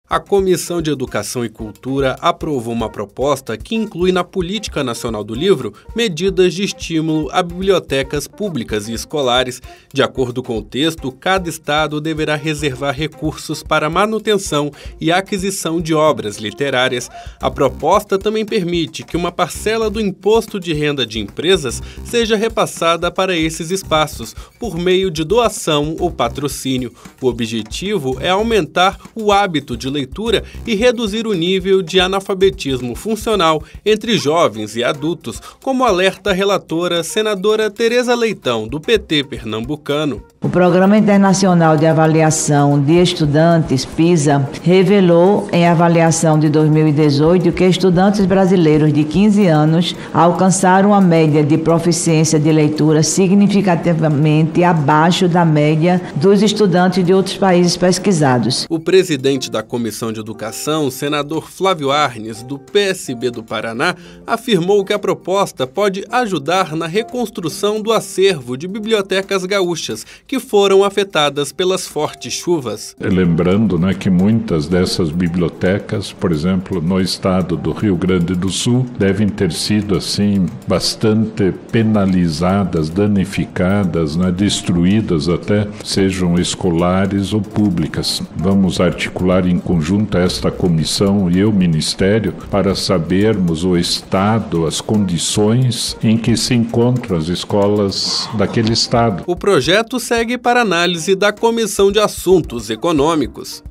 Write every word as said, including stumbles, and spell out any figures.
A Comissão de Educação e Cultura aprovou uma proposta que inclui na Política Nacional do Livro medidas de estímulo a bibliotecas públicas e escolares. De acordo com o texto, cada estado deverá reservar recursos para manutenção e aquisição de obras literárias. A proposta também permite que uma parcela do imposto de renda de empresas seja repassada para esses espaços, por meio de doação ou patrocínio. O objetivo é aumentar o hábito de leitura e reduzir o nível de analfabetismo funcional entre jovens e adultos, como alerta a relatora senadora Tereza Leitão, do P T pernambucano. O Programa Internacional de Avaliação de Estudantes, PISA, revelou em avaliação de dois mil e dezoito que estudantes brasileiros de quinze anos alcançaram a média de proficiência de leitura significativamente abaixo da média dos estudantes de outros países pesquisados. O presidente da Comissão de Educação, o senador Flávio Arnes, do P S B do Paraná, afirmou que a proposta pode ajudar na reconstrução do acervo de bibliotecas gaúchas, que foram afetadas pelas fortes chuvas. Lembrando, né, que muitas dessas bibliotecas, por exemplo, no estado do Rio Grande do Sul, devem ter sido assim bastante penalizadas, danificadas, né, destruídas até, sejam escolares ou públicas. Vamos articular em conjunto esta comissão e o Ministério para sabermos o estado, as condições em que se encontram as escolas daquele estado. O projeto segue para análise da Comissão de Assuntos Econômicos.